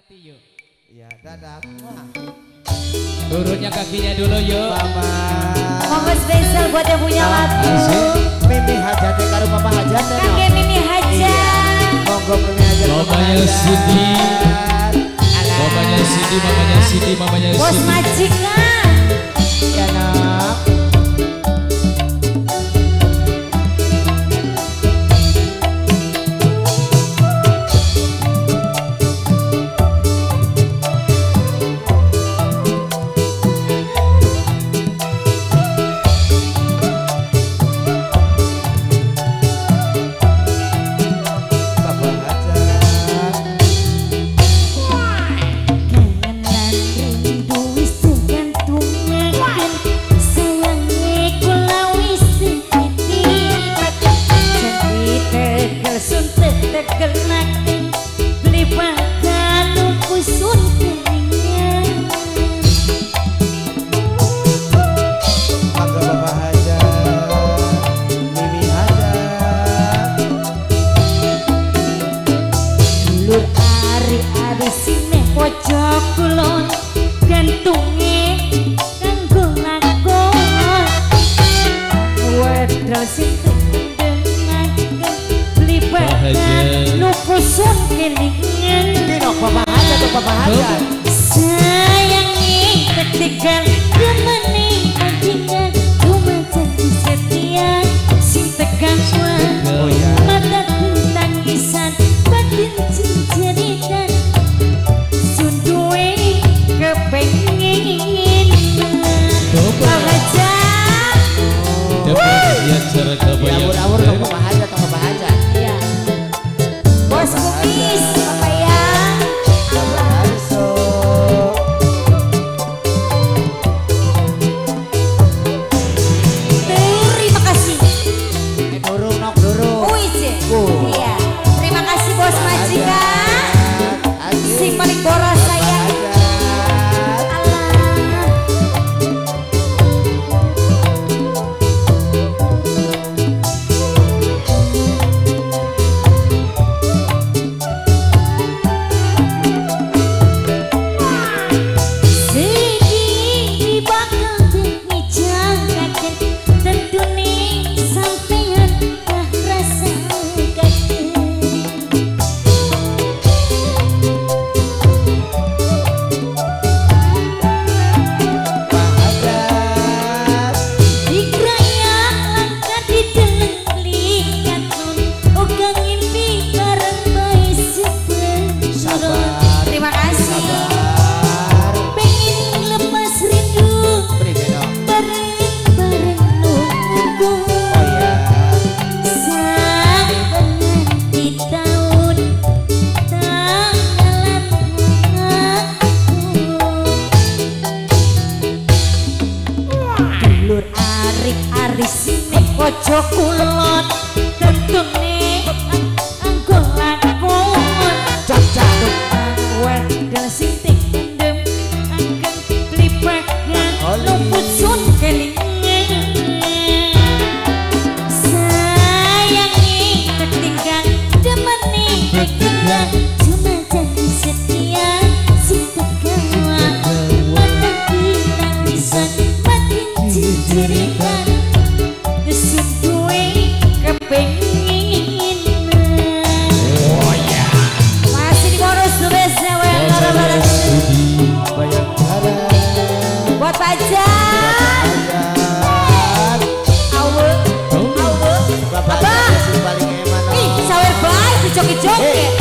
hati yuk. Ya, dadah. Turunnya kakinya dulu yuk. Mama. Monggo spesial buat yang punya lagu. Mimi hajatnya karo Papa hajat. Kakek Mimi hajat. Monggo Mimi hajat. Mamanya Siti. Mamanya Siti, mamanya Siti, mamanya Siti. Bos majikan. Ya nak. Pojok kulon gantunge kanggo lakon wedal sing dengaken blibakan nukusun kelingan Dino Papa hajat tuh Papa hajat. sayangi ketika temani majikan cuma janji setia sing tegang mata tangisan batin cincirikan pengen aja awur-awur dong Papa hajat atau Papa hajat. Iya. Bos kumis apa ya? Terima kasih. Dorong nok dorong. Iya. Terima kasih bos majikan. Sing paling boros saya. Pojok kulon tentune anggo lakon cocok wedal sing tendem akan blibakan luput sun kelingan sayangi ketinggang demene ketinggang cuma janji setia sing tegang mata tangisan batin cincirikan masih diboros tuh biasa buat pajak awet abah ih sawer baik dijoki-joki